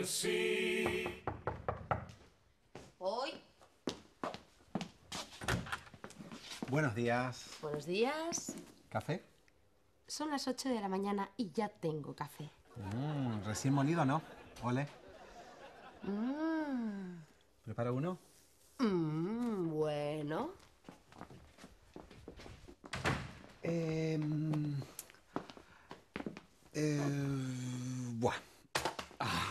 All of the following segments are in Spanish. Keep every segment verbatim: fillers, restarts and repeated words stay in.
sí. Hoy. Buenos días. Buenos días. ¿Café? Son las ocho de la mañana y ya tengo café. Mm, recién molido, ¿no? Ole. Mm. ¿Prepara uno? Mm, bueno. Eh, eh, buah. Ah.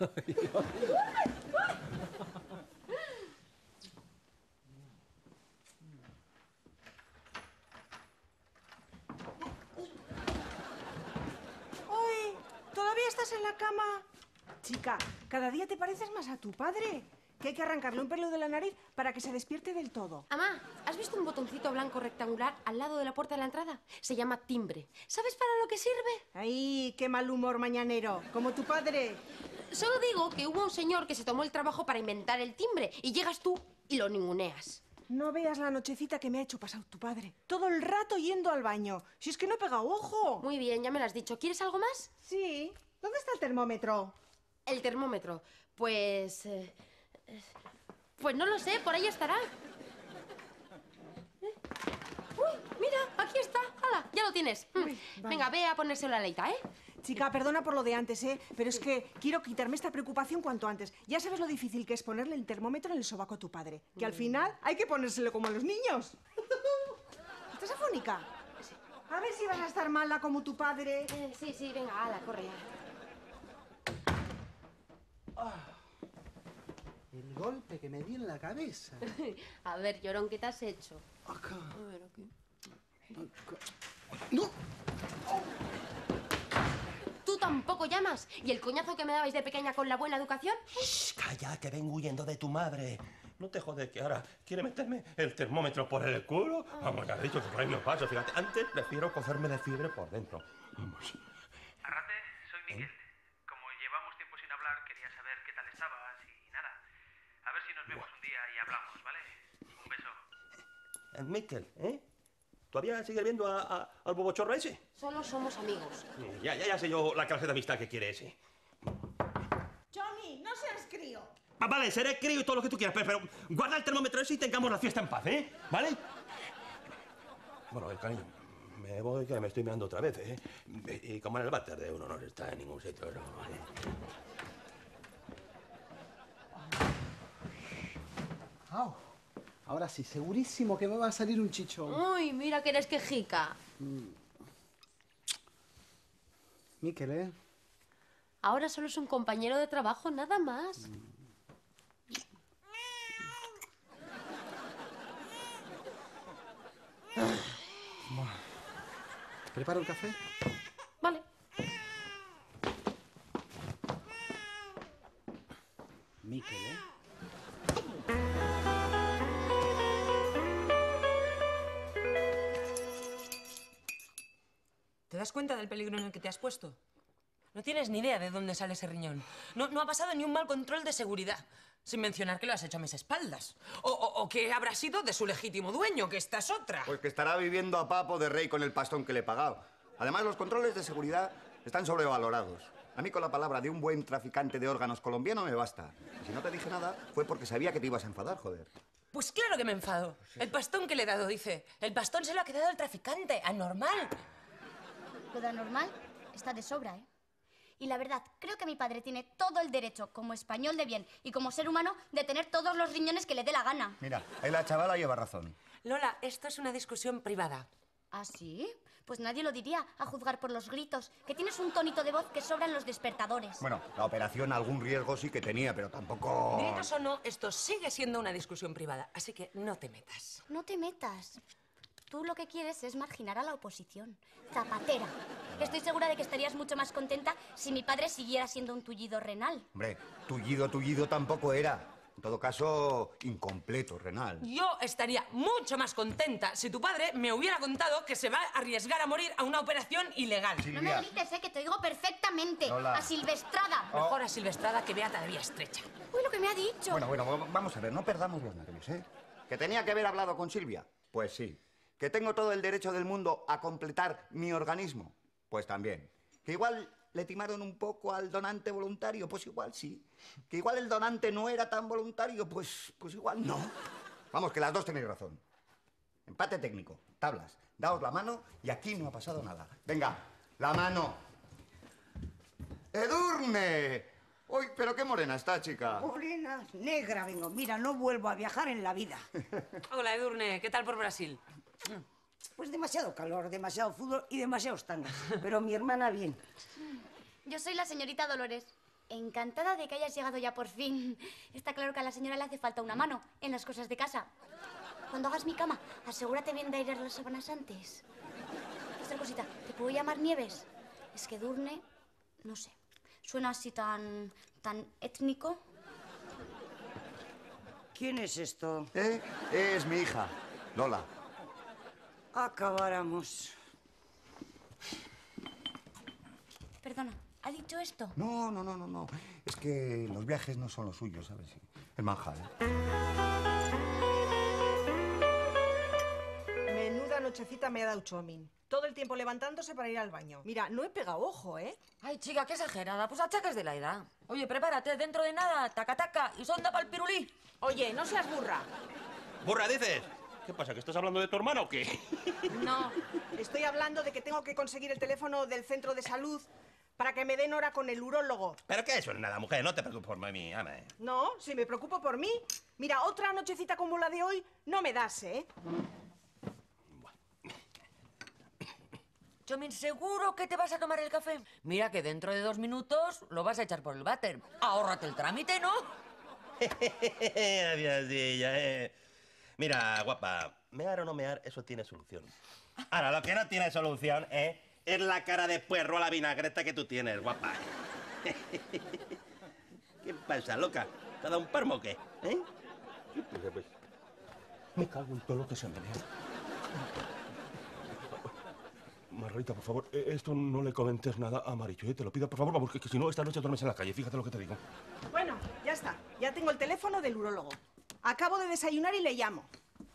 ¡Uy! ¿Todavía estás en la cama? Chica, cada día te pareces más a tu padre. Que hay que arrancarle un pelo de la nariz para que se despierte del todo. Amá, ¿has visto un botoncito blanco rectangular al lado de la puerta de la entrada? Se llama timbre. ¿Sabes para lo que sirve? ¡Ay, qué mal humor mañanero! Como tu padre. Solo digo que hubo un señor que se tomó el trabajo para inventar el timbre y llegas tú y lo ninguneas. No veas la nochecita que me ha hecho pasar tu padre. Todo el rato yendo al baño. Si es que no he pegado ojo. Muy bien, ya me lo has dicho. ¿Quieres algo más? Sí. ¿Dónde está el termómetro? El termómetro. Pues... Eh, eh, pues no lo sé, por ahí estará. ¿Eh? ¡Uy! Mira, aquí está. ¡Hala! Ya lo tienes. Uy, vale. Venga, ve a ponérselo a Leita, ¿eh? Chica, perdona por lo de antes, ¿eh? Pero es que quiero quitarme esta preocupación cuanto antes. Ya sabes lo difícil que es ponerle el termómetro en el sobaco a tu padre. Que al final hay que ponérselo como a los niños. ¿Estás afónica? Sí. A ver si vas a estar mala como tu padre. Eh, sí, sí, venga, hala, corre. El golpe que me di en la cabeza. A ver, llorón, ¿qué te has hecho? Acá. A ver, aquí. Acá. ¡No! ¿Tú tampoco llamas? ¿Y el coñazo que me dabais de pequeña con la buena educación? Shh, calla, que vengo huyendo de tu madre. No te jodes que ahora quiere meterme el termómetro por el culo. Vamos, ya he dicho que por ahí no paso. Fíjate, antes prefiero cogerme de fiebre por dentro. Vamos. Arrate, soy Miquel. Como llevamos tiempo sin hablar, quería saber qué tal estabas y nada. A ver si nos vemos un día y hablamos, ¿vale? Un beso. Eh, Miquel, ¿eh? ¿Todavía sigues viendo a, a- al bobochorro ese? Solo somos amigos. Ya, ya, ya sé yo la clase de amistad que quiere ese. Johnny, no seas crío. Ah, vale, seré crío y todo lo que tú quieras, pero, pero guarda el termómetro ese y tengamos la fiesta en paz, ¿eh? ¿Vale? Bueno, el cariño, me voy que me estoy meando otra vez, ¿eh? Y como en el váter de uno no está en ningún sitio, ¿no? ¿Vale? Au. Ahora sí, segurísimo que me va a salir un chichón. Uy, mira que eres quejica. Miquel, ¿eh? Ahora solo es un compañero de trabajo, nada más. ¿Preparo el café? Vale. Miquel, ¿eh? ¿Te das cuenta del peligro en el que te has puesto? No tienes ni idea de dónde sale ese riñón. No, no ha pasado ni un mal control de seguridad. Sin mencionar que lo has hecho a mis espaldas. O, o, o que habrá sido de su legítimo dueño, que esta es otra. Pues que estará viviendo a papo de rey con el pastón que le he pagado. Además, los controles de seguridad están sobrevalorados. A mí con la palabra de un buen traficante de órganos colombiano me basta. Y si no te dije nada, fue porque sabía que te ibas a enfadar, joder. Pues claro que me enfado. El pastón que le he dado, dice. El pastón se lo ha quedado el traficante. Anormal. Lo de anormal está de sobra, ¿eh? Y la verdad, creo que mi padre tiene todo el derecho, como español de bien y como ser humano, de tener todos los riñones que le dé la gana. Mira, ahí la chavala lleva razón. Lola, esto es una discusión privada. ¿Ah, sí? Pues nadie lo diría, a juzgar por los gritos, que tienes un tonito de voz que sobra en los despertadores. Bueno, la operación algún riesgo sí que tenía, pero tampoco... Gritos o no, esto sigue siendo una discusión privada. Así que no te metas. No te metas. Tú lo que quieres es marginar a la oposición. Zapatera. Estoy segura de que estarías mucho más contenta si mi padre siguiera siendo un tullido renal. Hombre, tullido, tullido tampoco era. En todo caso, incompleto, renal. Yo estaría mucho más contenta si tu padre me hubiera contado que se va a arriesgar a morir a una operación ilegal. No me grites, ¿eh? Que te oigo perfectamente. Lola. A Silvestrada. Oh. Mejor a Silvestrada que Beata de Vía Estrecha. Uy, lo que me ha dicho. Bueno, bueno, vamos a ver, no perdamos los nervios, ¿eh? ¿Que tenía que haber hablado con Silvia? Pues sí. ¿Que tengo todo el derecho del mundo a completar mi organismo? Pues también. Que igual le timaron un poco al donante voluntario? Pues igual sí. Que igual el donante no era tan voluntario, pues, pues igual no. Vamos, que las dos tenéis razón. Empate técnico, tablas. Daos la mano y aquí no ha pasado nada. Venga, la mano. ¡Edurne! Uy, pero qué morena está, chica. Morena, negra vengo. Mira, no vuelvo a viajar en la vida. Hola, Edurne. ¿Qué tal por Brasil? Pues demasiado calor, demasiado fútbol y demasiados tangas. Pero mi hermana bien. Yo soy la señorita Dolores. Encantada de que hayas llegado ya por fin. Está claro que a la señora le hace falta una mano en las cosas de casa. Cuando hagas mi cama, asegúrate bien de airear las sábanas antes. Otra cosita, ¿te puedo llamar Nieves? Es que Edurne, no sé, suena así tan, tan étnico. ¿Quién es esto? ¿Eh? Es mi hija, Lola. Acabáramos. Perdona, ¿ha dicho esto? No, no, no, no, no. Es que los viajes no son los suyos, ¿sabes? El manjar, ¿eh? Menuda nochecita me ha dado Chomin. Todo el tiempo levantándose para ir al baño. Mira, no he pegado ojo, ¿eh? Ay, chica, qué exagerada. Pues achaques de la edad. Oye, prepárate, dentro de nada, taca taca y sonda pa'l pirulí. Oye, no seas burra. ¿Burra dices? ¿Qué pasa, que estás hablando de tu hermana o qué? No, estoy hablando de que tengo que conseguir el teléfono del centro de salud para que me den hora con el urólogo. ¿Pero qué? Eso es nada, mujer, no te preocupes por mí, ama. No, si me preocupo por mí. Mira, otra nochecita como la de hoy no me das, ¿eh? Chomin, ¿seguro que te vas a tomar el café? Mira que dentro de dos minutos lo vas a echar por el váter. Ahórrate el trámite, ¿no? Graciasilla, eh. Mira, guapa, mear o no mear, eso tiene solución. Ahora, lo que no tiene solución, eh, es la cara de puerro a la vinagreta que tú tienes, guapa. ¿Qué pasa, loca? ¿Te ha dado un parmo o qué? ¿Eh? Me cago en todo lo que se menea. Margarita, por favor, esto no le comentes nada a Marichu, ¿eh? Te lo pido, por favor, porque si no, esta noche duermes en la calle. Fíjate lo que te digo. Bueno, ya está. Ya tengo el teléfono del urólogo. Acabo de desayunar y le llamo.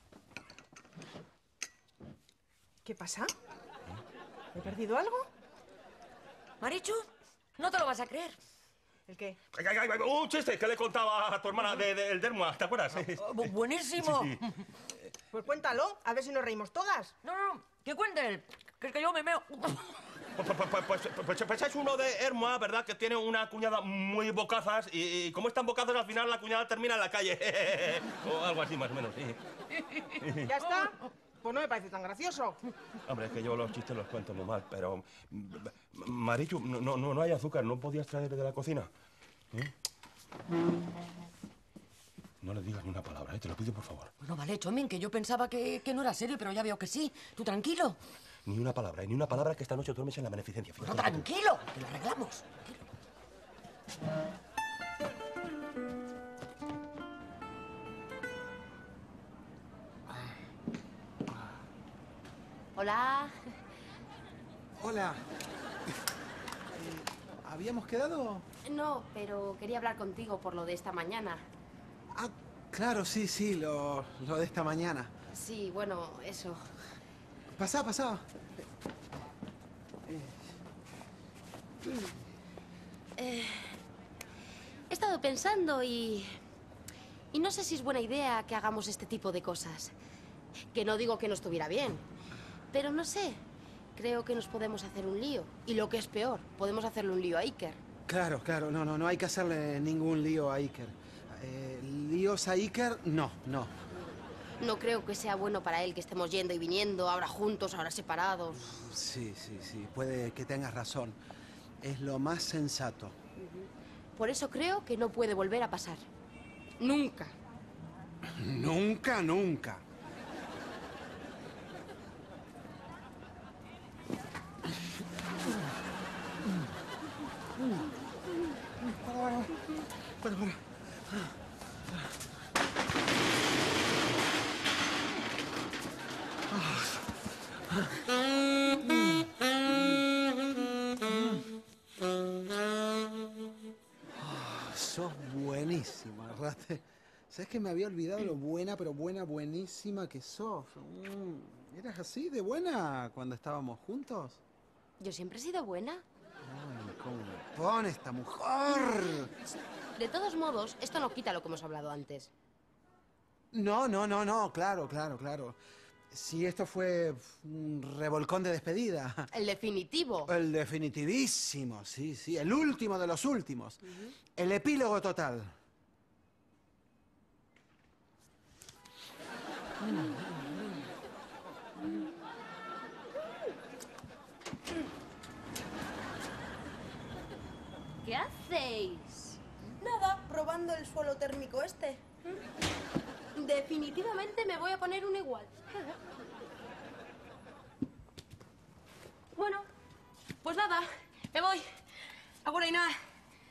¿Qué pasa? ¿He perdido algo? Marichu, no te lo vas a creer. ¿El qué? Ay, ay, ay, un chiste que le contaba a tu hermana del de, de Dermua, ¿te acuerdas? Oh, buenísimo. Sí, sí. Pues cuéntalo, a ver si nos reímos todas. No, no, que cuente él, que es que yo me meo. Pues, pues, pues, pues, pues, pues es uno de Hermoa, ¿verdad? Que tiene una cuñada muy bocazas y, y como están bocazas, al final la cuñada termina en la calle. O algo así, más o menos, sí. ¿Ya está? Pues no me parece tan gracioso. Hombre, es que yo los chistes los cuento muy mal, pero... Marichu, no, no, no hay azúcar, ¿no podías traer de la cocina? ¿Eh? No le digas ni una palabra, ¿eh? Te lo pido, por favor. Bueno, vale, Chomin, que yo pensaba que, que no era serio, pero ya veo que sí. Tú tranquilo. Ni una palabra, ni una palabra, que esta noche duermes en la beneficencia. No, tranquilo, que lo arreglamos. Hola. Hola. Eh, ¿Habíamos quedado? No, pero quería hablar contigo por lo de esta mañana. Ah, claro, sí, sí, lo, lo de esta mañana. Sí, bueno, eso. Pasá, pasá. Eh, he estado pensando y... Y no sé si es buena idea que hagamos este tipo de cosas. Que no digo que no estuviera bien, pero no sé. Creo que nos podemos hacer un lío. Y lo que es peor, podemos hacerle un lío a Iker. Claro, claro, no, no, no hay que hacerle ningún lío a Iker. Eh, ¿Líos a Iker? No, no. No creo que sea bueno para él que estemos yendo y viniendo, ahora juntos, ahora separados. Sí, sí, sí, puede que tengas razón. Es lo más sensato. Por eso creo que no puede volver a pasar. Nunca. Nunca, nunca. Para, para. Para, para. Sos buenísima, Rate. ¿Sabes que me había olvidado lo buena, pero buena, buenísima que sos? Mm, ¿Eras así de buena cuando estábamos juntos? ¿Yo siempre he sido buena? Ay, cómo me pone esta mujer. De todos modos, esto no quita lo que hemos hablado antes. No, no, no, no, claro, claro, claro. Sí, esto fue un revolcón de despedida. El definitivo. El definitivísimo, sí, sí. El último de los últimos. Uh-huh. El epílogo total. ¿Qué hacéis? Nada, probando el suelo térmico este. Definitivamente me voy a poner uno igual. Bueno, pues nada, me voy. Ahora y nada.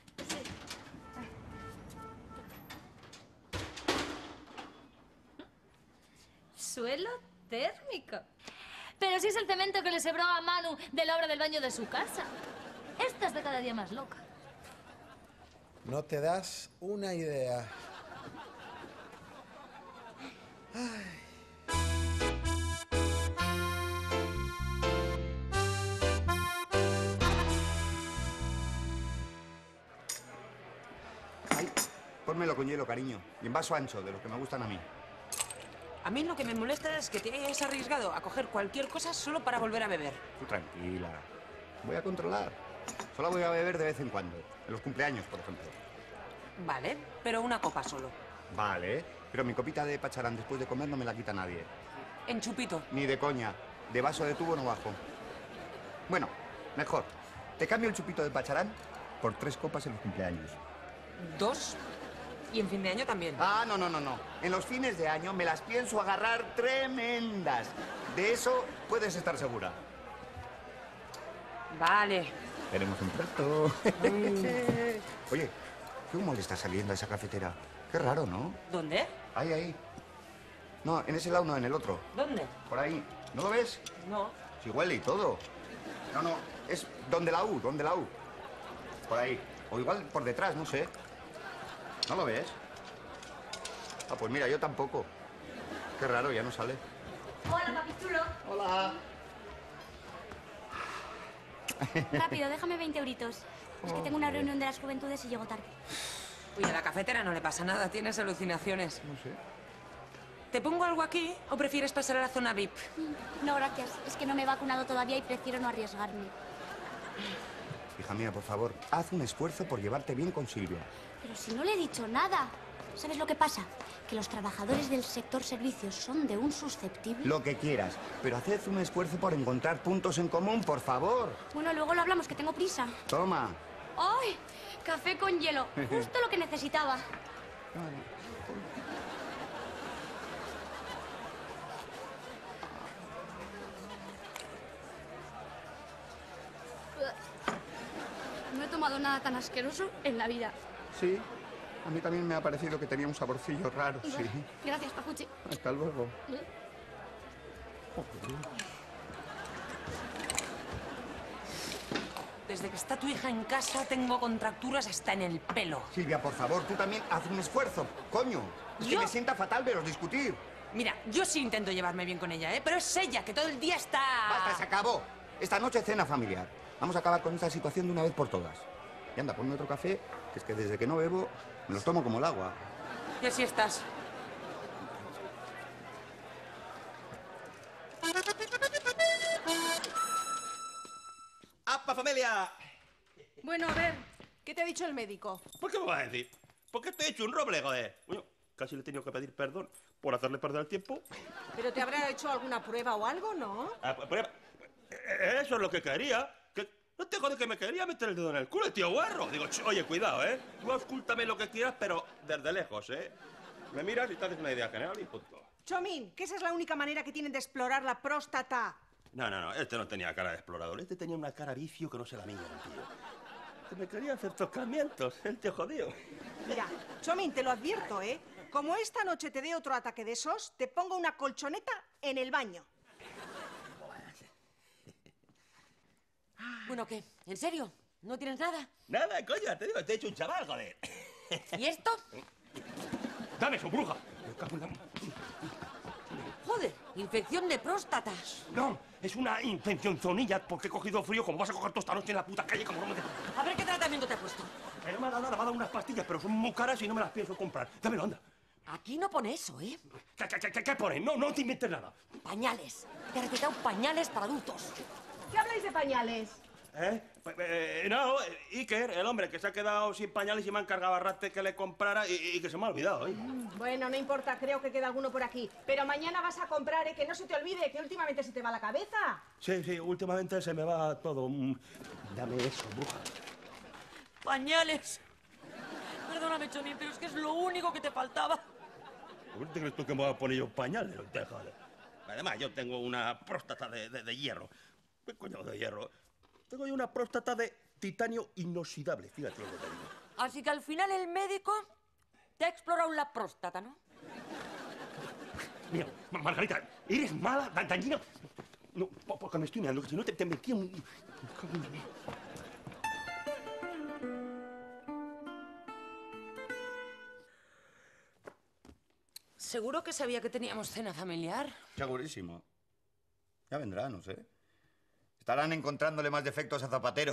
Suelo térmico. Pero si es el cemento que le sobró a Manu de la obra del baño de su casa. Esta es de cada día más loca. No te das una idea. Ay. Ay, pónmelo con hielo, cariño. Y en vaso ancho, de los que me gustan a mí. A mí lo que me molesta es que te hayas arriesgado a coger cualquier cosa solo para volver a beber. Tú tranquila. Voy a controlar. Solo voy a beber de vez en cuando. En los cumpleaños, por ejemplo. Vale, pero una copa solo. Vale, pero mi copita de pacharán después de comer no me la quita nadie. En chupito. Ni de coña. De vaso de tubo no bajo. Bueno, mejor. Te cambio el chupito de pacharán por tres copas en los cumpleaños. ¿Dos? Y en fin de año también. Ah, no, no, no, no. En los fines de año me las pienso agarrar tremendas. De eso puedes estar segura. Vale. Tenemos un plato. Mm. Oye, ¿qué humo le está saliendo a esa cafetera? Qué raro, ¿no? ¿Dónde? Ahí, ahí. No, en ese lado no, en el otro. ¿Dónde? Por ahí. ¿No lo ves? No. Sí huele y todo. No, no, es donde la U, donde la U. Por ahí. O igual por detrás, no sé. ¿No lo ves? Ah, pues mira, yo tampoco. Qué raro, ya no sale. Hola, papi chulo. Hola. Rápido, déjame veinte euritos. Es que tengo una reunión de las juventudes y llego tarde. Uy, a la cafetera no le pasa nada, tienes alucinaciones. No sé. ¿Te pongo algo aquí o prefieres pasar a la zona V I P? No, gracias. Es que no me he vacunado todavía y prefiero no arriesgarme. Hija mía, por favor, haz un esfuerzo por llevarte bien con Silvia. Pero si no le he dicho nada. ¿Sabes lo que pasa? Que los trabajadores del sector servicios son de un susceptible. Lo que quieras, pero haced un esfuerzo por encontrar puntos en común, por favor. Bueno, luego lo hablamos, que tengo prisa. Toma. ¡Ay! Café con hielo. Justo lo que necesitaba. No he tomado nada tan asqueroso en la vida. Sí, a mí también me ha parecido que tenía un saborcillo raro, sí. Gracias, Pacuchi. Hasta luego. Desde que está tu hija en casa tengo contracturas hasta en el pelo. Silvia, por favor, tú también haz un esfuerzo, coño. Es ¿Yo? que me sienta fatal veros discutir. Mira, yo sí intento llevarme bien con ella, ¿eh? Pero es ella que todo el día está... Basta, se acabó. Esta noche cena familiar. Vamos a acabar con esta situación de una vez por todas. Y anda, ponme otro café, que es que desde que no bebo me los tomo como el agua. Y así estás. ¡Apa, familia! Bueno, a ver, ¿qué te ha dicho el médico? ¿Por qué me va a decir? Porque estoy hecho un roble, joder. Bueno, casi le he tenido que pedir perdón por hacerle perder el tiempo. ¿Pero te habrá hecho alguna prueba o algo, no? Ah, prueba. Eso es lo que quería. Que no te jodes que me quería meter el dedo en el culo, el tío guarro. Digo, oye, cuidado, ¿eh? Tú auscúltame lo que quieras, pero desde lejos, ¿eh? Me miras y te haces una idea general y punto. Chomín, que esa es la única manera que tienen de explorar la próstata. No, no, no, este no tenía cara de explorador. Este tenía una cara vicio que no se la mía, tío. Que me quería hacer tocamientos, el tío jodido. Mira, Chomín, te lo advierto, ¿eh? Como esta noche te dé otro ataque de esos, te pongo una colchoneta en el baño. Bueno, ¿qué? ¿En serio? ¿No tienes nada? Nada, coño, te digo, te he hecho un chaval, joder. ¿Y esto? ¡Dame eso, bruja! Joder, infección de próstata. No, es una infeccionzonilla porque he cogido frío. Como vas a coger toda esta noche en la puta calle, como no me... A ver, ¿qué tratamiento te ha puesto? Eh, no me ha dado nada, me ha dado unas pastillas, pero son muy caras y no me las pienso comprar. Dámelo, anda. Aquí no pone eso, ¿eh? ¿Qué, qué, qué, qué pone? No, no te inventes nada. Pañales. Te he recetado pañales para adultos. ¿Qué habláis de pañales? ¿Eh? Eh, no, Iker, el hombre que se ha quedado sin pañales y me ha encargado a Rate que le comprara y, y que se me ha olvidado, ¿eh? Bueno, no importa, creo que queda alguno por aquí. Pero mañana vas a comprar, ¿eh? Que no se te olvide, que últimamente se te va la cabeza. Sí, sí, últimamente se me va todo. Dame eso, bruja. Pañales. Perdóname, Choni, pero es que es lo único que te faltaba. ¿Por qué te crees tú que me voy a poner yo pañales? Déjale. Además, yo tengo una próstata de, de, de hierro. ¿Qué coño de hierro? Tengo yo una próstata de titanio inoxidable, fíjate lo que te digo. Así que al final el médico te ha explorado la próstata, ¿no? Mira, Margarita, ¿eres mala, dañina? No, porque me estoy mirando, que si no te, te metí un... ¿Seguro que sabía que teníamos cena familiar? Segurísimo. Ya vendrá, no sé. Estarán encontrándole más defectos a Zapatero.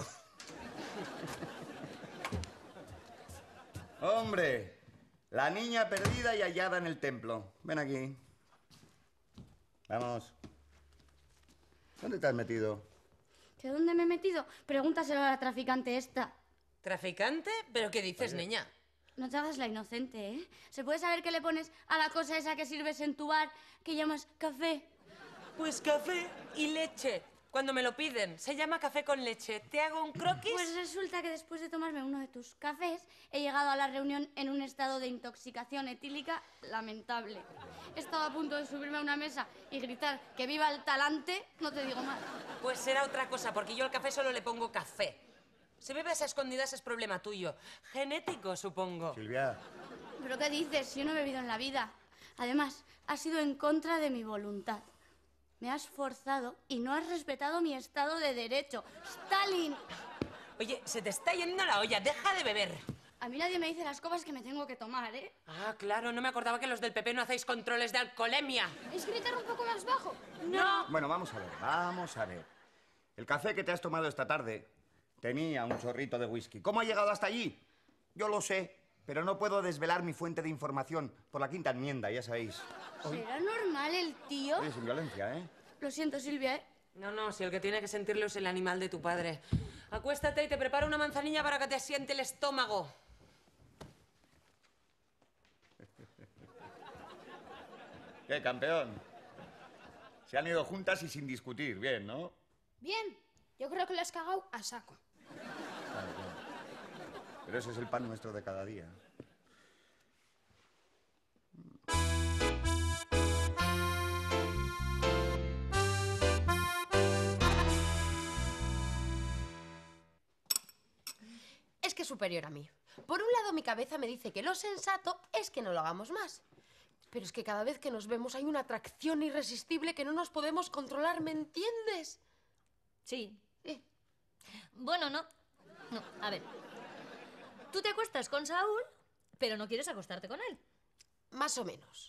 Hombre, la niña perdida y hallada en el templo. Ven aquí. Vamos. ¿Dónde te has metido? ¿Que dónde me he metido? Pregúntaselo a la traficante esta. ¿Traficante? ¿Pero qué dices, Oye. niña? No te hagas la inocente, ¿eh? ¿Se puede saber qué le pones a la cosa esa que sirves en tu bar, que llamas café? Pues café y leche. Cuando me lo piden, se llama café con leche. ¿Te hago un croquis? Pues resulta que después de tomarme uno de tus cafés, he llegado a la reunión en un estado de intoxicación etílica lamentable. He estado a punto de subirme a una mesa y gritar que viva el talante, no te digo más. Pues será otra cosa, porque yo al café solo le pongo café. Si bebes a escondidas es problema tuyo. Genético, supongo. Silvia. ¿Pero qué dices? Yo no he bebido en la vida. Además, ha sido en contra de mi voluntad. Me has forzado y no has respetado mi estado de derecho. ¡Stalin! Oye, se te está yendo la olla. Deja de beber. A mí nadie me dice las copas que me tengo que tomar, ¿eh? Ah, claro. No me acordaba que los del P P no hacéis controles de alcoholemia. ¿Es gritar un poco más bajo? No. Bueno, vamos a ver, vamos a ver. El café que te has tomado esta tarde tenía un chorrito de whisky. ¿Cómo ha llegado hasta allí? Yo lo sé, pero no puedo desvelar mi fuente de información por la quinta enmienda, ya sabéis. ¿Será normal el tío? Oye, sin violencia, ¿eh? Lo siento, Silvia, ¿eh? No, no, si el que tiene que sentirlo es el animal de tu padre. Acuéstate y te preparo una manzanilla para que te asiente el estómago. ¿Qué, campeón? Se han ido juntas y sin discutir, bien, ¿no? Bien, yo creo que lo has cagado a saco. Claro, claro. Pero ese es el pan nuestro de cada día. Es que es superior a mí. Por un lado, mi cabeza me dice que lo sensato es que no lo hagamos más. Pero es que cada vez que nos vemos hay una atracción irresistible que no nos podemos controlar, ¿me entiendes? Sí. Eh. Bueno, no. No, a ver. Tú te acuestas con Saúl, pero no quieres acostarte con él. Más o menos.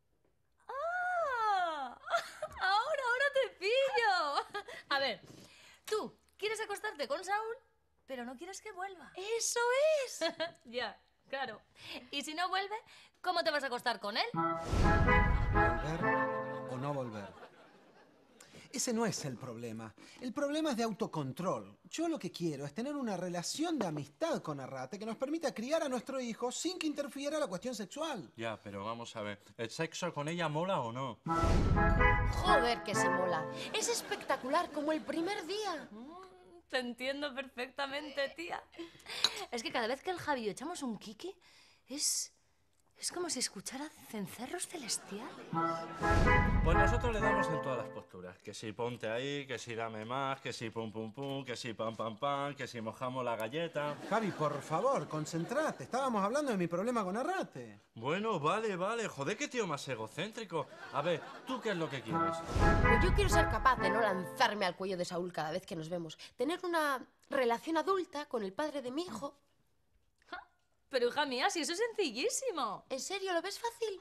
¡Ah! Ahora, ahora te pillo. A ver, tú quieres acostarte con Saúl, pero no quieres que vuelva. ¡Eso es! Ya, claro. Y si no vuelve, ¿cómo te vas a acostar con él? ¿Volver o no volver? Ese no es el problema. El problema es de autocontrol. Yo lo que quiero es tener una relación de amistad con Arrate que nos permita criar a nuestro hijo sin que interfiera la cuestión sexual. Ya, pero vamos a ver, ¿el sexo con ella mola o no? Joder, que sí mola. Es espectacular, como el primer día. Te entiendo perfectamente, tía. Es que cada vez que el Javi y yo echamos un kiki, es... es como si escuchara cencerros celestiales. Pues nosotros le damos en todas las posturas. Que si ponte ahí, que si dame más, que si pum pum pum, que si pam pam pam, que si mojamos la galleta. Javi, por favor, concentrate. Estábamos hablando de mi problema con Arrate. Bueno, vale, vale. Joder, qué tío más egocéntrico. A ver, ¿tú qué es lo que quieres? Pues yo quiero ser capaz de no lanzarme al cuello de Saúl cada vez que nos vemos. Tener una relación adulta con el padre de mi hijo. Pero hija mía, si eso es sencillísimo. ¿En serio lo ves fácil?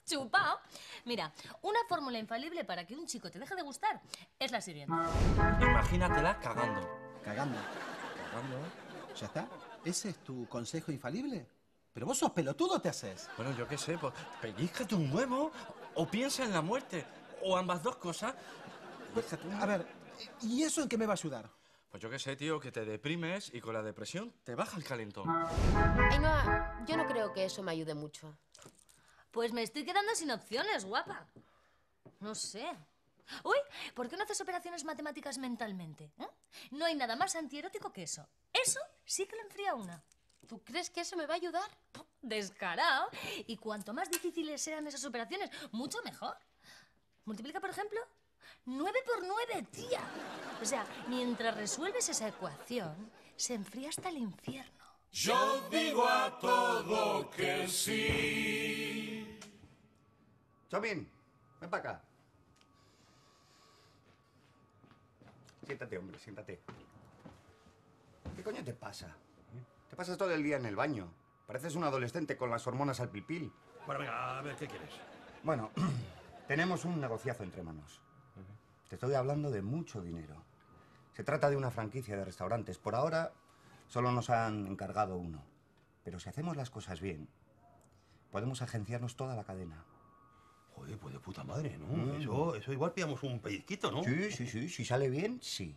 Chupao. Mira, una fórmula infalible para que un chico te deje de gustar es la siguiente. Imagínatela cagando. Cagando. Cagando. ¿Ya está? ¿Ese es tu consejo infalible? Pero vos sos pelotudo, ¿te haces? Bueno, yo qué sé, pues pellízcate un huevo o piensa en la muerte. O ambas dos cosas. Pellízcate un A ver, ¿y eso en qué me va a ayudar? Pues yo qué sé, tío, que te deprimes y con la depresión te baja el calentón. Ainhoa, yo no creo que eso me ayude mucho. Pues me estoy quedando sin opciones, guapa. No sé. Uy, ¿por qué no haces operaciones matemáticas mentalmente? ¿Eh? No hay nada más antierótico que eso. Eso sí que lo enfría una. ¿Tú crees que eso me va a ayudar? Descarado. Y cuanto más difíciles sean esas operaciones, mucho mejor. Multiplica, por ejemplo, nueve por nueve, tía. O sea, mientras resuelves esa ecuación, se enfría hasta el infierno. Yo digo a todo que sí. Chomín, ven para acá. Siéntate, hombre, siéntate. ¿Qué coño te pasa? Te pasas todo el día en el baño. Pareces un adolescente con las hormonas al pilpil. Bueno, venga, a ver, ¿qué quieres? Bueno, tenemos un negociazo entre manos. Te estoy hablando de mucho dinero. Se trata de una franquicia de restaurantes. Por ahora, solo nos han encargado uno. Pero si hacemos las cosas bien, podemos agenciarnos toda la cadena. Joder, pues de puta madre, ¿no? Mm. Eso, eso igual pillamos un pellizquito, ¿no? Sí, sí, sí. Si sale bien, sí.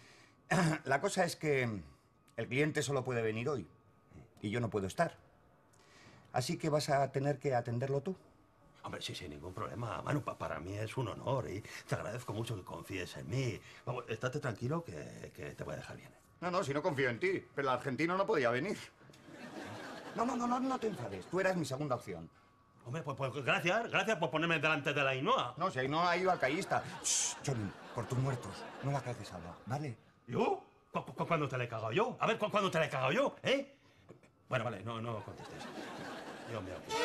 La cosa es que el cliente solo puede venir hoy. Y yo no puedo estar. Así que vas a tener que atenderlo tú. Hombre, sí, sin ningún problema. Manu, pa- para mí es un honor y te agradezco mucho que confíes en mí. Vamos, estate tranquilo que, que te voy a dejar bien. No, no, si no confío en ti. Pero el argentino no podía venir. No, no, no, no, no te enfades. Tú eras mi segunda opción. Hombre, pues, pues gracias, gracias por ponerme delante de la Ainhoa. No, si Ainhoa ha ido al caísta. Shh, Johnny, por tus muertos, no la cagues agua, ¿vale? ¿Yo? ¿Cu cu ¿Cuándo te la he cagado yo? A ver, ¿cu ¿cuándo te la he cagado yo? ¿Eh? Bueno, vale, no, no contestes. Yo me ocupo.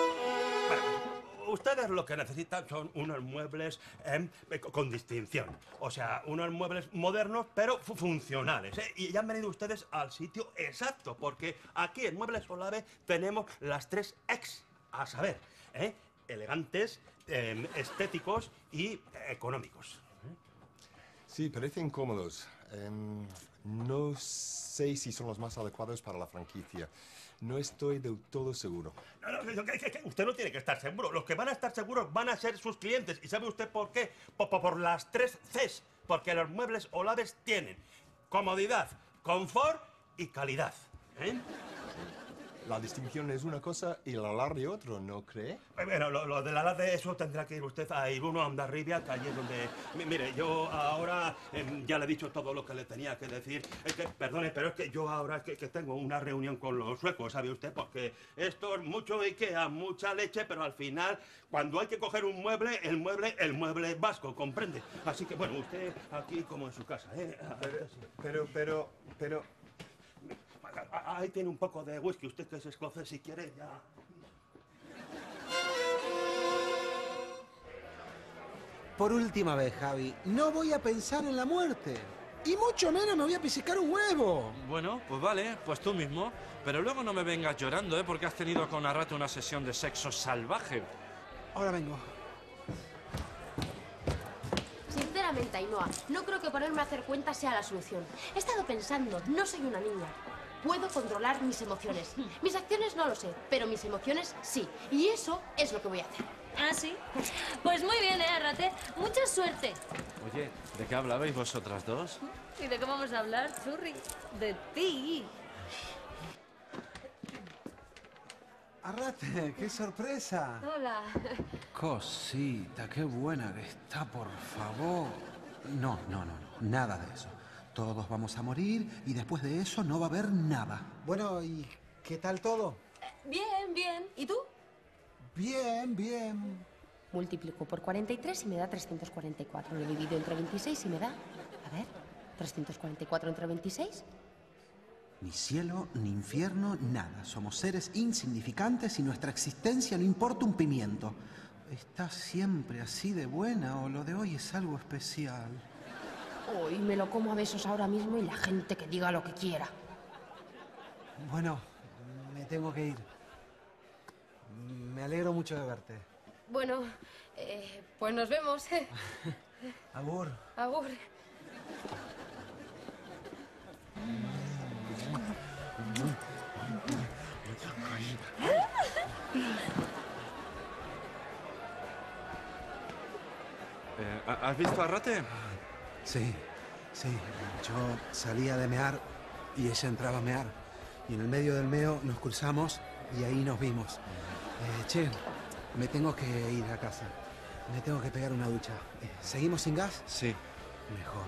Bueno, ustedes lo que necesitan son unos muebles eh, con distinción. O sea, unos muebles modernos, pero fu funcionales. ¿eh? Y ya han venido ustedes al sitio exacto, porque aquí en Muebles Solave tenemos las tres X, a saber, ¿eh? elegantes, eh, estéticos y económicos. Sí, parecen cómodos. Em, no sé si son los más adecuados para la franquicia. No estoy del todo seguro. No, no, no, que, que, que usted no tiene que estar seguro. Los que van a estar seguros van a ser sus clientes. ¿Y sabe usted por qué? Por, por, por las tres Cs. Porque los Muebles Olaves tienen comodidad, confort y calidad. ¿eh? La distinción es una cosa y el alarde otro, ¿no cree? Bueno, lo, lo del alarde, eso tendrá que ir usted a Iruno, a Hondarribia, que allí es donde... Mi- Mire, yo ahora eh, ya le he dicho todo lo que le tenía que decir. Es que, perdone, pero es que yo ahora es que, que tengo una reunión con los suecos, ¿sabe usted? Porque esto es mucho Ikea, mucha leche, pero al final, cuando hay que coger un mueble, el mueble, el mueble vasco, ¿comprende? Así que, bueno, usted aquí como en su casa, ¿eh? Pero, pero, pero, pero... Ahí tiene un poco de whisky, usted que es escocés, si quiere, ya... Por última vez, Javi, no voy a pensar en la muerte. Y mucho menos me voy a pisicar un huevo. Bueno, pues vale, pues tú mismo. Pero luego no me vengas llorando, ¿eh? Porque has tenido con Arrate una sesión de sexo salvaje. Ahora vengo. Sinceramente, Ainhoa, no creo que ponerme a hacer cuentas sea la solución. He estado pensando, no soy una niña. Puedo controlar mis emociones. Mis acciones no lo sé, pero mis emociones sí. Y eso es lo que voy a hacer. ¿Ah, sí? Pues muy bien, ¿eh, Arrate? Mucha suerte. Oye, ¿de qué hablabais vosotras dos? ¿Y de qué vamos a hablar, Churri? De ti. Arrate, qué sorpresa. Hola. Cosita, qué buena que está, por favor. No, no, no, no, nada de eso. Todos vamos a morir y después de eso no va a haber nada. Bueno, ¿y qué tal todo? Bien, bien. ¿Y tú? Bien, bien. Multiplico por cuarenta y tres y me da trescientos cuarenta y cuatro. Lo divido entre veintiséis y me da... A ver, trescientos cuarenta y cuatro entre veintiséis. Ni cielo, ni infierno, nada. Somos seres insignificantes y nuestra existencia no importa un pimiento. ¿Estás siempre así de buena o lo de hoy es algo especial? Hoy me lo como a besos ahora mismo y la gente que diga lo que quiera. Bueno, me tengo que ir. Me alegro mucho de verte. Bueno, eh, pues nos vemos. Agur. Agur. Eh, ¿Has visto a Arrate? Sí, sí. Yo salía de mear y ella entraba a mear. Y en el medio del meo nos cruzamos y ahí nos vimos. Eh, che, me tengo que ir a casa. Me tengo que pegar una ducha. Eh, ¿Seguimos sin gas? Sí. Mejor.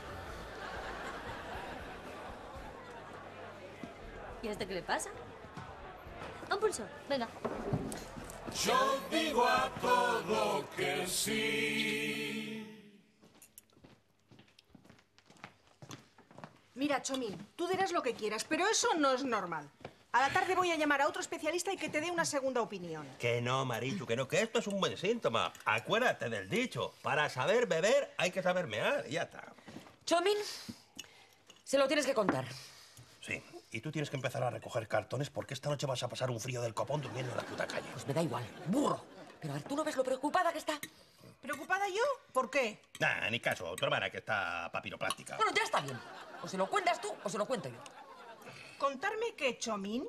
¿Y a este qué le pasa? Un pulso, venga. Yo digo a todo que sí. Mira, Chomín, tú dirás lo que quieras, pero eso no es normal. A la tarde voy a llamar a otro especialista y que te dé una segunda opinión. Que no, Marichu, que no, que esto es un buen síntoma. Acuérdate del dicho. Para saber beber hay que saber mear y ya está. Chomín, se lo tienes que contar. Sí, y tú tienes que empezar a recoger cartones porque esta noche vas a pasar un frío del copón durmiendo en la puta calle. Pues me da igual, burro. Pero a ver, ¿tú no ves lo preocupada que está? ¿Preocupada yo? ¿Por qué? Nah, ni caso. Tu hermana que está papiroplástica. Bueno, ya está bien. O se lo cuentas tú o se lo cuento yo. ¿Contarme qué, Chomín?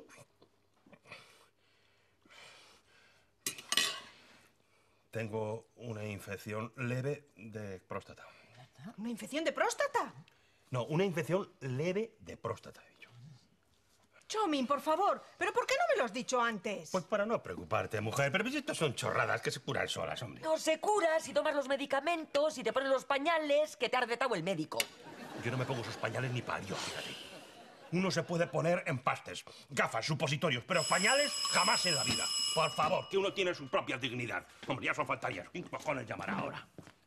Tengo una infección leve de próstata. ¿Una infección de próstata? No, una infección leve de próstata, he dicho. Chomín, por favor, ¿pero por qué no me lo has dicho antes? Pues para no preocuparte, mujer. Pero esto son chorradas que se curan solas, hombre. No se cura si tomas los medicamentos, si te pones los pañales que te ha recetado el médico. Yo no me pongo esos pañales ni para Dios, fíjate. Uno se puede poner empastes, gafas, supositorios, pero pañales jamás en la vida. Por favor, que uno tiene su propia dignidad. Hombre, ya solo faltaría. ¿Quién cojones llamará ahora?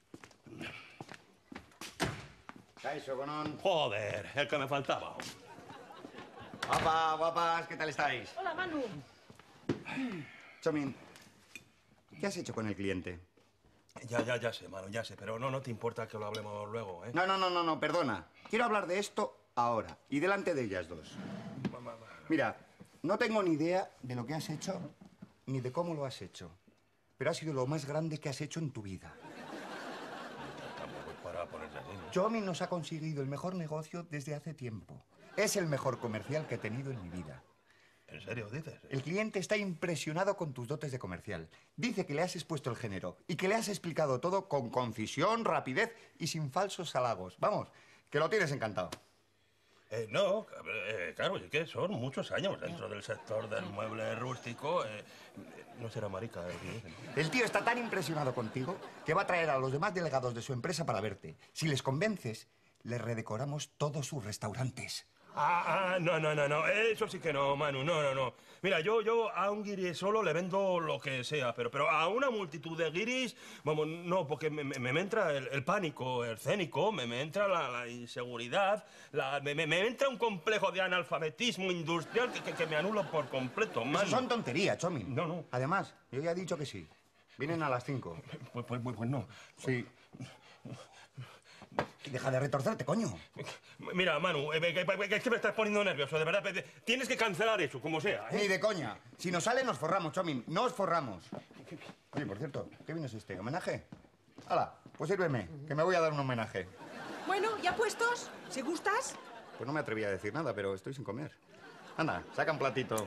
Caixo, Gonón. Joder, el que me faltaba. Guapa, guapas, ¿qué tal estáis? Hola, Manu. Chomín, ¿qué has hecho con el cliente? Ya, ya, ya sé, mano, ya sé. Pero no, no te importa que lo hablemos luego, ¿eh? No, no, no, no, no, perdona. Quiero hablar de esto ahora y delante de ellas dos. Mira, no tengo ni idea de lo que has hecho ni de cómo lo has hecho. Pero ha sido lo más grande que has hecho en tu vida. Tampoco es para ponerse así, ¿no? Chomín nos ha conseguido el mejor negocio desde hace tiempo. Es el mejor comercial que he tenido en mi vida. ¿En serio dices? El cliente está impresionado con tus dotes de comercial. Dice que le has expuesto el género y que le has explicado todo con concisión, rapidez y sin falsos halagos. Vamos, que lo tienes encantado. Eh, no, eh, claro, es que son muchos años dentro del sector del mueble rústico. Eh, no será marica el cliente, ¿no? El tío está tan impresionado contigo que va a traer a los demás delegados de su empresa para verte. Si les convences, les redecoramos todos sus restaurantes. Ah, ah, no, no, no, no, eso sí que no, Manu, no, no, no. Mira, yo, yo a un guiri solo le vendo lo que sea, pero, pero a una multitud de guiris, vamos, no, porque me, me, me entra el, el pánico escénico, me, me entra la, la inseguridad, la, me, me, me entra un complejo de analfabetismo industrial que, que, que me anula por completo, Manu. Eso son tonterías, Chomín. No, no. Además, yo ya he dicho que sí. Vienen a las cinco. Pues, pues, pues, pues no. Sí. Deja de retorcerte, coño. Mira, Manu, es que me estás poniendo nervioso, de verdad. Tienes que cancelar eso, como sea, ¿eh? Ni de coña. Si nos sale, nos forramos, Chomín. Nos forramos. Oye, por cierto, ¿qué vino es este? ¿Homenaje? Hala, pues sírveme, que me voy a dar un homenaje. Bueno, ¿ya puestos? ¿Si gustas? Pues no me atreví a decir nada, pero estoy sin comer. Anda, saca un platito.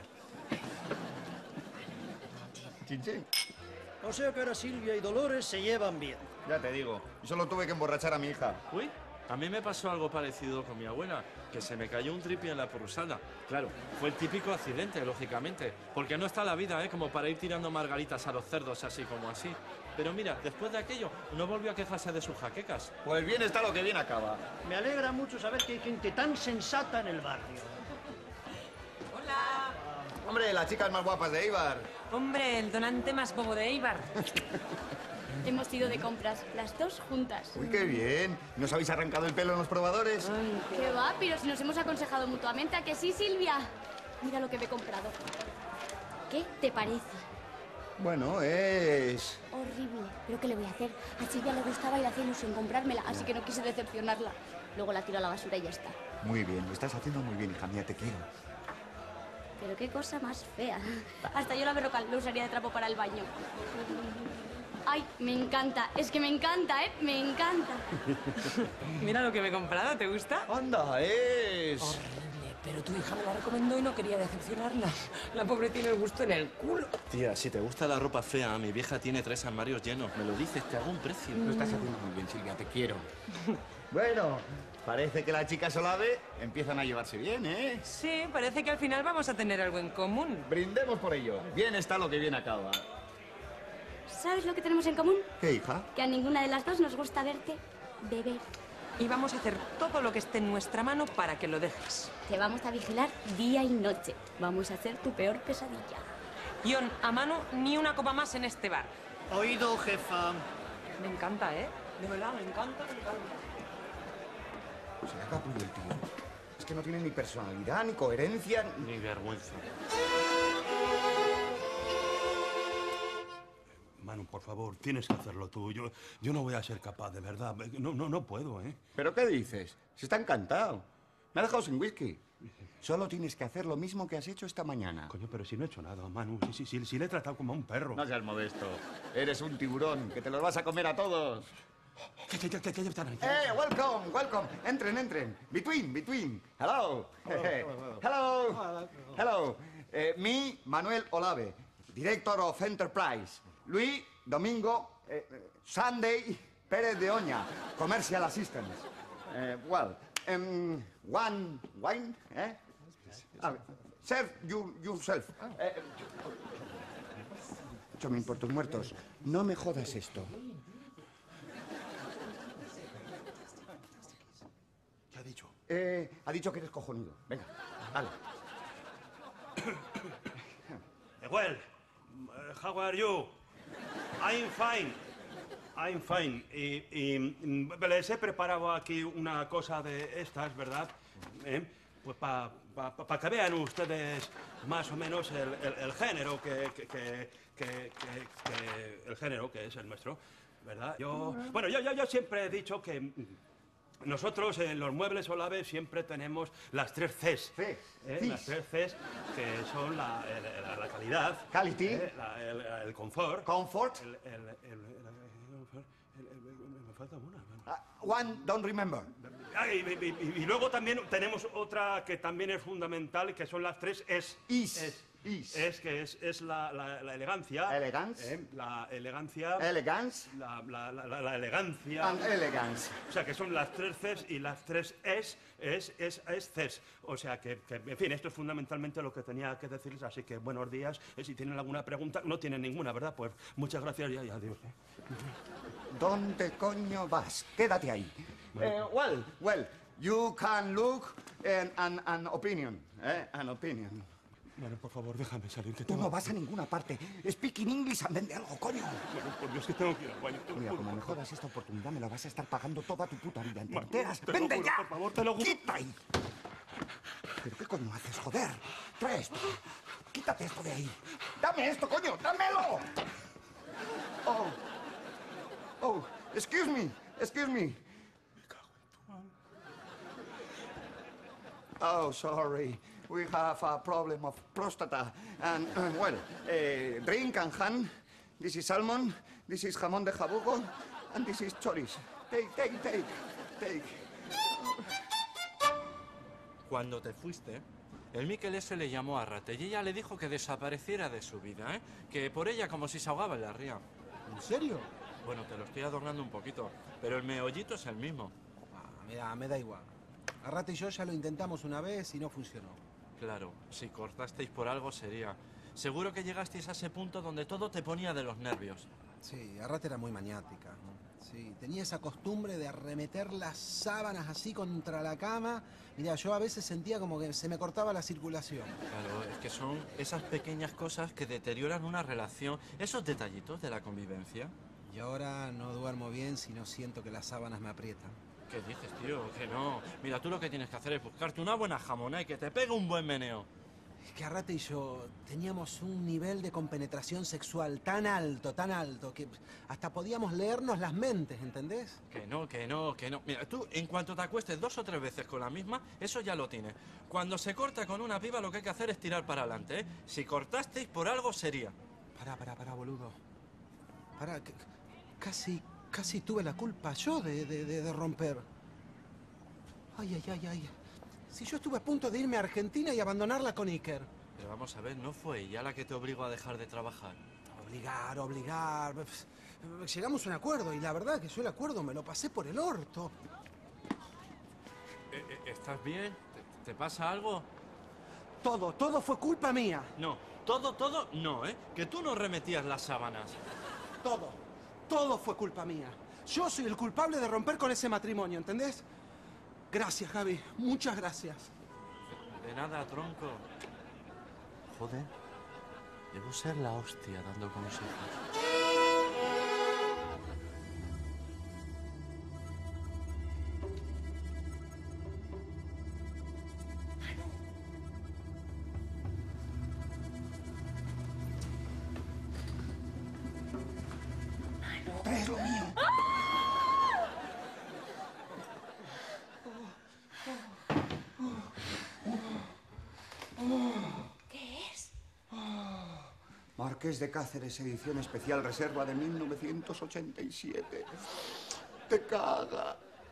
Chin, chin. O sea que ahora Silvia y Dolores se llevan bien. Ya te digo. Y solo tuve que emborrachar a mi hija. Uy, a mí me pasó algo parecido con mi abuela, que se me cayó un tripi en la porrusada. Claro, fue el típico accidente, lógicamente, porque no está la vida, ¿eh? Como para ir tirando margaritas a los cerdos así como así. Pero mira, después de aquello, no volvió a quejarse de sus jaquecas. Pues bien está lo que bien acaba. Me alegra mucho saber que hay gente tan sensata en el barrio. Hola. Hombre, las chicas más guapas de Eibar. Hombre, el donante más bobo de Eibar. Hemos ido de compras, las dos juntas. Uy, qué bien. ¿Nos habéis arrancado el pelo en los probadores? Ay, qué va, pero si nos hemos aconsejado mutuamente, ¿a que sí, Silvia? Mira lo que me he comprado. ¿Qué te parece? Bueno, es... Horrible. ¿Pero qué le voy a hacer? A Silvia le gustaba y le hacía ilusión comprármela, así que no quise decepcionarla. Luego la tiro a la basura y ya está. Muy bien, lo estás haciendo muy bien, hija mía, te quiero. Pero qué cosa más fea. Hasta yo la verrocal lo usaría de trapo para el baño. Ay, me encanta. Es que me encanta, ¿eh? Me encanta. Mira lo que me he comprado, ¿te gusta? ¡Anda, es! Horrible, pero tu hija me la recomendó y no quería decepcionarla. La pobre tiene el gusto en el culo. Tía, si te gusta la ropa fea, mi vieja tiene tres armarios llenos. Me lo dices, te hago un precio. Lo estás haciendo muy bien, Silvia, te quiero. Bueno, parece que la chica Solave empiezan a llevarse bien, ¿eh? Sí, parece que al final vamos a tener algo en común. Brindemos por ello. Bien está lo que bien acaba. ¿Sabes lo que tenemos en común? ¿Qué, hija? Que a ninguna de las dos nos gusta verte beber. Y vamos a hacer todo lo que esté en nuestra mano para que lo dejes. Te vamos a vigilar día y noche. Vamos a ser tu peor pesadilla. Ion, a mano, ni una copa más en este bar. Oído, jefa. Me encanta, ¿eh? De verdad, me encanta, me encanta. Se le ha capullo el tío. Es que no tiene ni personalidad, ni coherencia, ni vergüenza. Manu, por favor, tienes que hacerlo tú. Yo, yo no voy a ser capaz, de verdad. No, no, no puedo, ¿eh? ¿Pero qué dices? Se está encantado. Me ha dejado sin whisky. Solo tienes que hacer lo mismo que has hecho esta mañana. Coño, pero si no he hecho nada, Manu. Sí, sí, sí, sí le he tratado como a un perro. No seas modesto. Eres un tiburón, que te los vas a comer a todos. ¡Eh, welcome, welcome! Entren, entren. Between, between. Hello. Hello. Hello. Eh, me, Manuel Olave, Director of Enterprise. Luis Domingo eh, Sunday Pérez de Oña, Commercial Assistant. Eh, well, um, one wine, eh? Ah, serve you, yourself. Eh, Chomin, por tus muertos, no me jodas esto. ¿Qué ha dicho? Eh, ha dicho que eres cojonudo. Venga, dale. Well, uh, how are you? I'm fine. I'm fine. Y, y les he preparado aquí una cosa de estas, ¿verdad? ¿Eh? Pues para pa, pa, pa que vean ustedes más o menos el, el, el género que, que, que, que, que... el género que es el nuestro, ¿verdad? Yo... Bueno, yo, yo, yo siempre he dicho que... Nosotros en los muebles Olave siempre tenemos las tres Cs. C. ¿eh? Las tres Cs que son la, la, la calidad, Quality, ¿eh? la, el, el confort, comfort. El, el, el, el, el, el, me falta una. Uh, one, don't remember. Ah, y, y, y, y luego también tenemos otra que también es fundamental, que son las tres es. Is. Es. Is. Es que es, es la, la, la elegancia. Elegance. ¿eh? La elegancia. Elegance. La, la, la, la elegancia. And elegance. O sea, que son las tres Cs y las tres es, es, es, es Cs. O sea, que, que, en fin, esto es fundamentalmente lo que tenía que decirles. Así que buenos días. Eh, si tienen alguna pregunta, no tienen ninguna, ¿verdad? Pues muchas gracias y adiós. ¿eh? ¿Dónde coño vas? Quédate ahí. Eh, well, well, you can look and an, an opinion, eh? An opinion. Bueno, por favor, déjame salir, que Tú tengo... no vas a ninguna parte. Speaking English and vende algo, coño. Bueno, por Dios, que tengo que ir al baño. Mira, como me jodas esta oportunidad, me la vas a estar pagando toda tu puta vida. ¿Te Bueno, enteras? te lo ¡Vende juro, ya! por favor, te lo juro. ¡Quita ahí! ¿Pero qué coño haces, joder? Trae esto. Quítate esto de ahí. ¡Dame esto, coño! ¡Dámelo! Oh. Oh, excuse me. Excuse me. Oh, sorry. We have a problem of prostata. And, uh, well, uh, drink and hand. This is salmon. This is jamón de jabugo. And this is chorizo. Take, take, take, take. Cuando te fuiste, el Miquel ese le llamó a Rate y ella le dijo que desapareciera de su vida, ¿eh? Que por ella como si se ahogaba en la ría. ¿En serio? Bueno, te lo estoy adornando un poquito, pero el meollito es el mismo. Ah, mira, me da igual. Arrate y yo ya lo intentamos una vez y no funcionó. Claro, si cortasteis por algo sería. Seguro que llegasteis a ese punto donde todo te ponía de los nervios. Sí, Arrate era muy maniática. Sí, tenía esa costumbre de arremeter las sábanas así contra la cama. Mira, yo a veces sentía como que se me cortaba la circulación. Claro, es que son esas pequeñas cosas que deterioran una relación, esos detallitos de la convivencia. Y ahora no duermo bien si no siento que las sábanas me aprietan. ¿Qué dices, tío? Que no. Mira, tú lo que tienes que hacer es buscarte una buena jamona y que te pegue un buen meneo. Es que Arrate y yo teníamos un nivel de compenetración sexual tan alto, tan alto, que hasta podíamos leernos las mentes, ¿entendés? Que no, que no, que no. Mira, tú en cuanto te acuestes dos o tres veces con la misma, eso ya lo tienes. Cuando se corta con una piba, lo que hay que hacer es tirar para adelante, ¿eh? Si cortasteis por algo, sería. Pará, pará, pará, boludo. Pará, Casi, casi tuve la culpa yo de, de, de, de romper. Ay, ay, ay, ay. Si yo estuve a punto de irme a Argentina y abandonarla con Iker. Pero vamos a ver, ¿no fue ella la que te obligó a dejar de trabajar? Obligar, obligar. Llegamos a un acuerdo y la verdad que yo el acuerdo me lo pasé por el orto. Eh, eh, ¿Estás bien? ¿Te, ¿Te pasa algo? Todo, todo fue culpa mía. No, todo, todo, no, ¿eh? Que tú no remetías las sábanas. Todo, todo fue culpa mía. Yo soy el culpable de romper con ese matrimonio, ¿entendés? Gracias, Javi. Muchas gracias. De, de nada, tronco. Joder, debo ser la hostia dando consejos. Traes lo mío. ¿Qué es? Marqués de Cáceres, edición especial reserva de mil novecientos ochenta y siete. Te caga.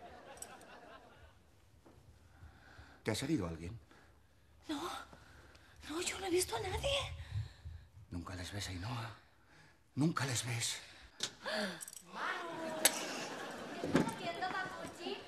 ¿Te ha seguido alguien? No, no, yo no he visto a nadie. Nunca les ves, Ainhoa. Nunca les ves. ¿Quién toma cuchi?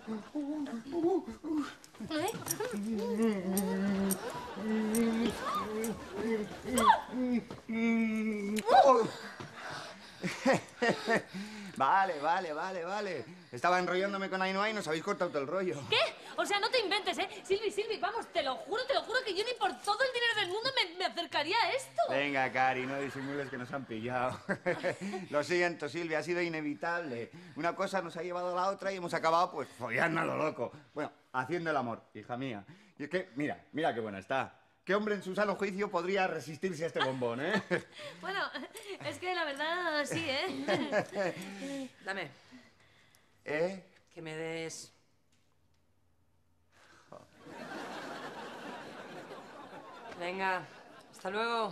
Vale, vale, vale, vale. Estaba enrollándome con Ainhoa y nos habéis cortado todo el rollo. ¿Qué? O sea, no te inventes, ¿eh? Silvi, Silvi, vamos, te lo juro, te lo juro que yo ni por todo el dinero del mundo me, me acercaría a esto. Venga, Cari, no disimules que nos han pillado. Lo siento, Silvia, ha sido inevitable. Una cosa nos ha llevado a la otra y hemos acabado, pues, follando a lo loco. Bueno, haciendo el amor, hija mía. Y es que, mira, mira qué buena está. ¿Qué hombre en su sano juicio podría resistirse a este bombón, eh? Bueno, es que la verdad sí, ¿eh? Dame. ¿Eh? Que me des... Venga, hasta luego.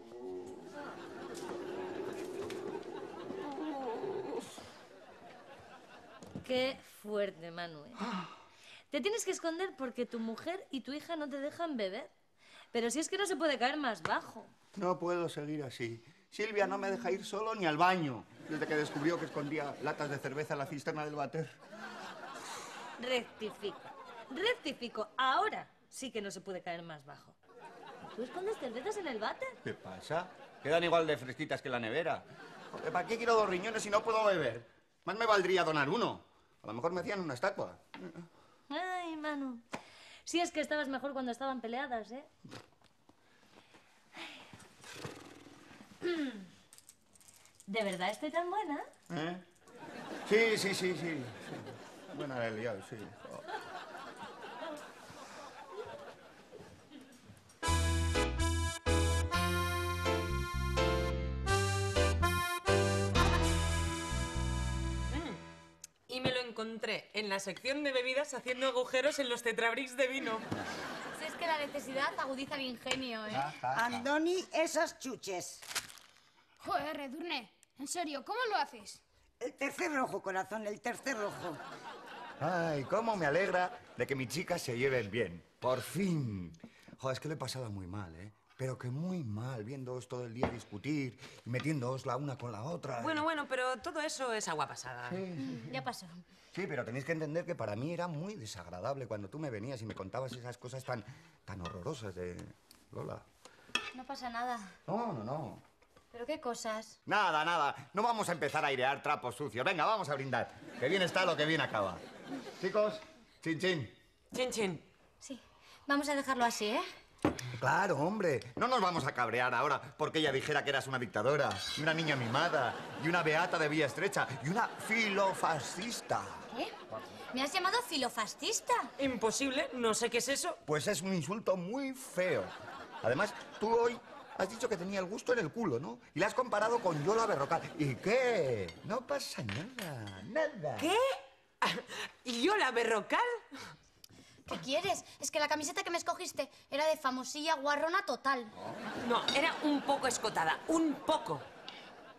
Qué fuerte, Manuel. Te tienes que esconder porque tu mujer y tu hija no te dejan beber. Pero si es que no se puede caer más bajo. No puedo seguir así. Silvia no me deja ir solo ni al baño, desde que descubrió que escondía latas de cerveza en la cisterna del váter. Rectifico. Rectifico. Ahora sí que no se puede caer más bajo. ¿Tú escondes cervezas en el váter? ¿Qué pasa? Quedan igual de fresquitas que la nevera. Joder, ¿para qué quiero dos riñones si no puedo beber? Más me valdría donar uno. A lo mejor me hacían una estatua. Ay, Manu. Si es que estabas mejor cuando estaban peleadas, ¿eh? ¿De verdad estoy tan buena? ¿Eh? Sí, sí, sí, sí. sí. Buena la he liado, sí. Oh. Y me lo encontré en la sección de bebidas haciendo agujeros en los tetrabricks de vino. Si es que la necesidad agudiza el ingenio, ¿eh? Andoni, esas chuches. Joder, Redurne. En serio, ¿cómo lo haces? El tercer rojo, corazón, el tercer rojo. Ay, cómo me alegra de que mis chicas se lleven bien. Por fin. Joder, es que le he pasado muy mal, ¿eh? Pero que muy mal, viéndoos todo el día discutir y metiéndoos la una con la otra. Bueno, bueno, pero todo eso es agua pasada. Sí. Ya pasó. Sí, pero tenéis que entender que para mí era muy desagradable cuando tú me venías y me contabas esas cosas tan, tan horrorosas de Lola. No pasa nada. No, no, no. ¿Pero qué cosas? Nada, nada. No vamos a empezar a airear trapos sucios. Venga, vamos a brindar. Que bien está lo que bien acaba. Chicos, chin, chin. Chin, chin. Sí. Vamos a dejarlo así, ¿eh? Claro, hombre. No nos vamos a cabrear ahora porque ella dijera que eras una dictadora, y una niña mimada, y una beata de vía estrecha, y una filofascista. ¿Qué? ¿Me has llamado filofascista? Imposible, no sé qué es eso. Pues es un insulto muy feo. Además, tú hoy has dicho que tenía el gusto en el culo, ¿no? Y la has comparado con Yola Berrocal. ¿Y qué? No pasa nada, nada. ¿Qué? ¿Y Yola Berrocal? ¿Qué quieres? Es que la camiseta que me escogiste era de famosilla guarrona total. No, era un poco escotada, un poco.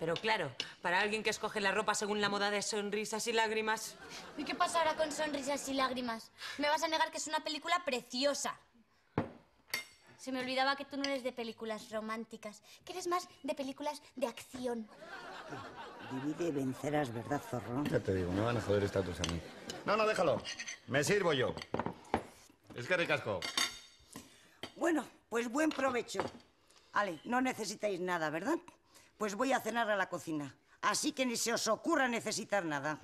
Pero claro, para alguien que escoge la ropa según la moda de sonrisas y lágrimas... ¿Y qué pasa ahora con Sonrisas y Lágrimas? Me vas a negar que es una película preciosa. Se me olvidaba que tú no eres de películas románticas, que eres más de películas de acción. Divide y vencerás, ¿verdad, zorro? Ya te digo, me van a joder estatus a mí. No, no, déjalo. Me sirvo yo. Es que ricasco. Bueno, pues buen provecho. Ale, no necesitáis nada, ¿verdad? Pues voy a cenar a la cocina. Así que ni se os ocurra necesitar nada.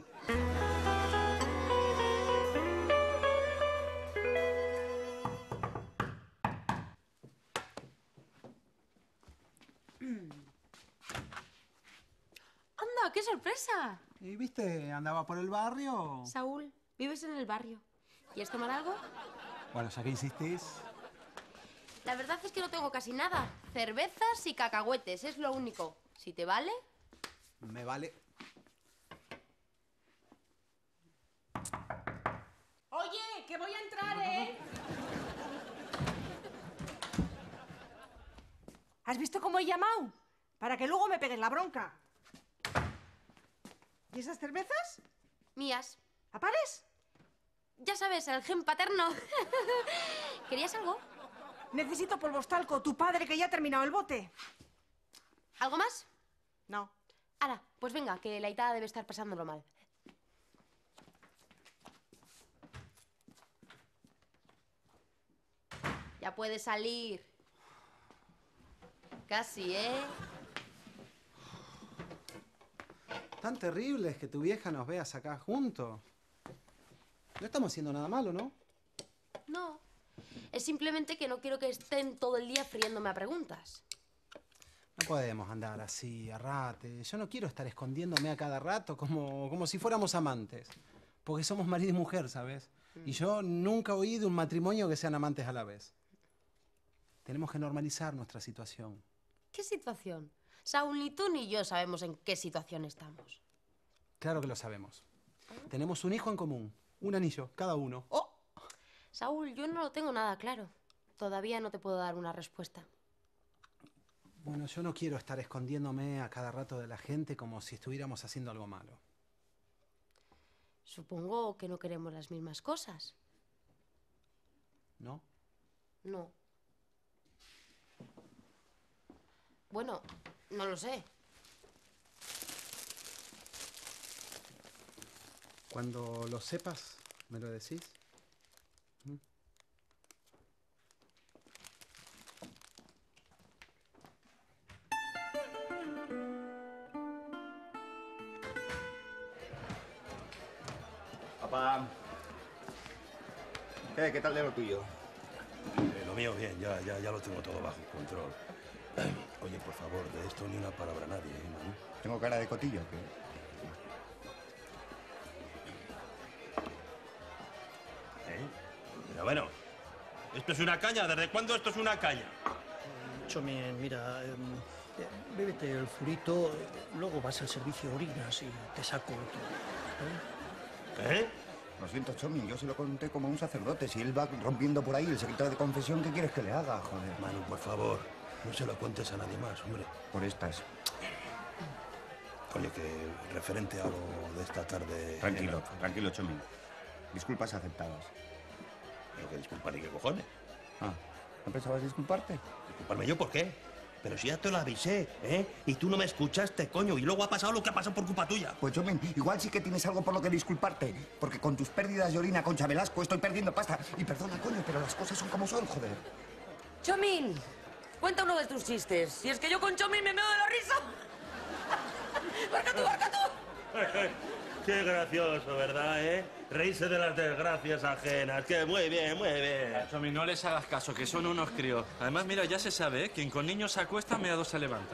¡Anda, qué sorpresa! ¿Y viste? Andaba por el barrio. Saúl, vives en el barrio. ¿Quieres tomar algo? Bueno, ya que insistís. La verdad es que no tengo casi nada. Cervezas y cacahuetes, es lo único. Si te vale... Me vale. Oye, que voy a entrar, ¿eh? ¿Has visto cómo he llamado? Para que luego me peguen la bronca. ¿Y esas cervezas? Mías. ¿A pares? Ya sabes, el gen paterno. ¿Querías algo? Necesito polvostalco, tu padre que ya ha terminado el bote. ¿Algo más? No. Ahora, pues venga, que la Aitana debe estar pasándolo mal. Ya puede salir. Casi, ¿eh? Tan terrible es que tu vieja nos veas acá juntos. No estamos haciendo nada malo, ¿no? No. Es simplemente que no quiero que estén todo el día friéndome a preguntas. No podemos andar así, arrate. Yo no quiero estar escondiéndome a cada rato como, como si fuéramos amantes. Porque somos marido y mujer, ¿sabes? Mm. Y yo nunca oí de un matrimonio que sean amantes a la vez. Tenemos que normalizar nuestra situación. ¿Qué situación? Saúl, ni tú ni yo sabemos en qué situación estamos. Claro que lo sabemos. Tenemos un hijo en común. Un anillo, cada uno. ¡Oh! Saúl, yo no lo tengo nada claro. Todavía no te puedo dar una respuesta. Bueno, yo no quiero estar escondiéndome a cada rato de la gente como si estuviéramos haciendo algo malo. Supongo que no queremos las mismas cosas. ¿No? No. Bueno, no lo sé. Cuando lo sepas, ¿me lo decís? ¿Mm? Papá. ¿Qué? ¿Qué tal de lo tuyo? Eh, lo mío bien, ya, ya, ya lo tengo todo bajo control. Oye, por favor, de esto ni una palabra a nadie, ¿eh, Manu? ¿Tengo cara de cotillo o qué? ¿Eh? Pero bueno, esto es una caña. ¿Desde cuándo esto es una caña? Chomín, mira, eh, bébete el furito, luego vas al servicio orinas y te saco todo. ¿Eh? ¿Eh? Lo siento, Chomi, yo se lo conté como un sacerdote. Si él va rompiendo por ahí el secreto de confesión, ¿qué quieres que le haga, joder? Manu, por favor, no se lo cuentes a nadie más, hombre. Por estas. Oye, que referente a lo de esta tarde... Tranquilo, tranquilo, Chomi. Disculpas aceptadas. ¿Pero qué disculpa ni qué cojones? Ah, ¿no pensabas disculparte? ¿Disculparme yo por qué? Pero si ya te lo avisé, ¿eh? Y tú no me escuchaste, coño. Y luego ha pasado lo que ha pasado por culpa tuya. Pues, Chomin, igual sí que tienes algo por lo que disculparte. Porque con tus pérdidas de orina, Concha Velasco, estoy perdiendo pasta. Y perdona, coño, pero las cosas son como son, joder. Chomin, cuenta uno de tus chistes. Si es que yo con Chomin me meo de la risa. ¡Barca tú, barca tú! Qué gracioso, ¿verdad, eh? Reírse de las desgracias ajenas. Que muy bien, muy bien. Chomi, no les hagas caso, que son unos críos. Además, mira, ya se sabe, ¿eh? Quien con niños se acuesta, meado se levanta.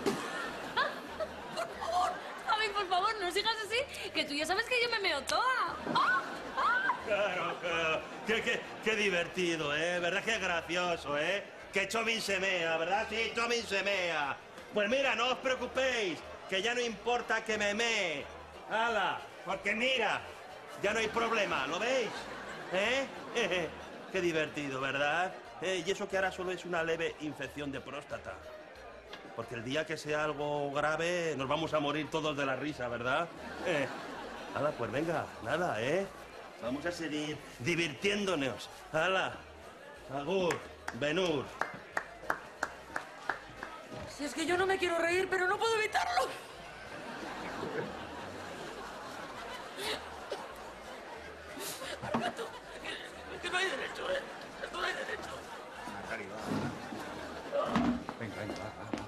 Por favor, Javi, por favor, no sigas así, que tú ya sabes que yo me meo toda. ¡Ah! ¡Ah! Claro, claro. Qué, qué, qué divertido, ¿eh? ¿Verdad que gracioso, eh? Que Chomin se mea, ¿verdad? Sí, Chomin se mea. Pues mira, no os preocupéis, que ya no importa que me mee. ¡Hala! Porque mira, ya no hay problema, ¿lo veis? ¿Eh? Qué divertido, ¿verdad? Eh, y eso que ahora solo es una leve infección de próstata. Porque el día que sea algo grave nos vamos a morir todos de la risa, ¿verdad? Eh, hala, pues venga, nada, ¿eh? Vamos a seguir divirtiéndonos. Hala, agur, Benur. Si es que yo no me quiero reír, pero no puedo evitarlo. Es que no hay derecho, ¿eh? No hay derecho. Venga, venga, va, va,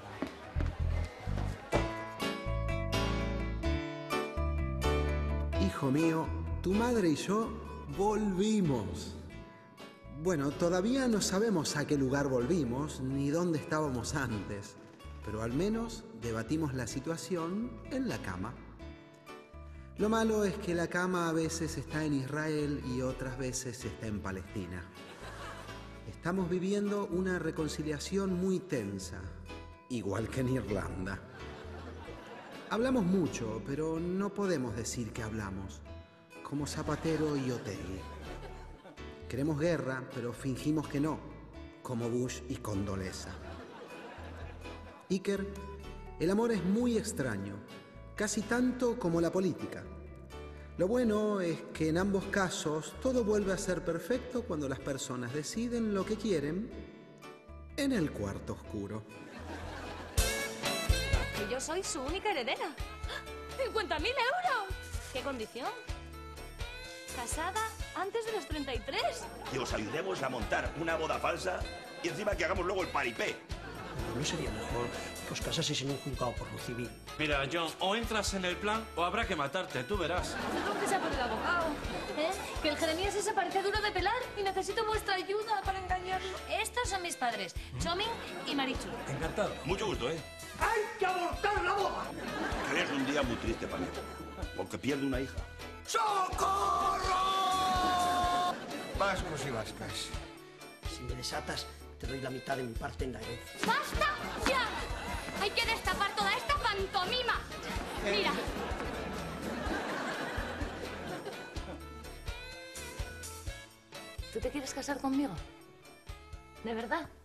va. Hijo mío, tu madre y yo volvimos. Bueno, todavía no sabemos a qué lugar volvimos ni dónde estábamos antes, pero al menos debatimos la situación en la cama. Lo malo es que la cama a veces está en Israel y otras veces está en Palestina. Estamos viviendo una reconciliación muy tensa, igual que en Irlanda. Hablamos mucho, pero no podemos decir que hablamos, como Zapatero y Otegi. Queremos guerra, pero fingimos que no, como Bush y Condoleezza. Iker, el amor es muy extraño, casi tanto como la política. Lo bueno es que en ambos casos todo vuelve a ser perfecto cuando las personas deciden lo que quieren en el cuarto oscuro. Que yo soy su única heredera. ¡cincuenta mil euros! ¿Qué condición? Casada antes de los treinta y tres. Que os ayudemos a montar una boda falsa y encima que hagamos luego el paripé. ¿No sería mejor que os casaseis en un juzgado por lo civil? Mira, John, o entras en el plan o habrá que matarte, tú verás. Creo que sea por el abogado, ¿eh? Que el Jeremías ese parece duro de pelar y necesito vuestra ayuda para engañarlo. Estos son mis padres, Chomín y Marichu. Encantado. Mucho gusto, ¿eh? ¡Hay que abortar la boda! Que es un día muy triste para mí, porque pierde una hija. ¡Socorro! Vascos y vascas. Si me desatas, te doy la mitad de mi parte en la herencia. ¡Basta ya! Hay que destapar toda esta pantomima. Mira. ¿Tú te quieres casar conmigo? ¿De verdad?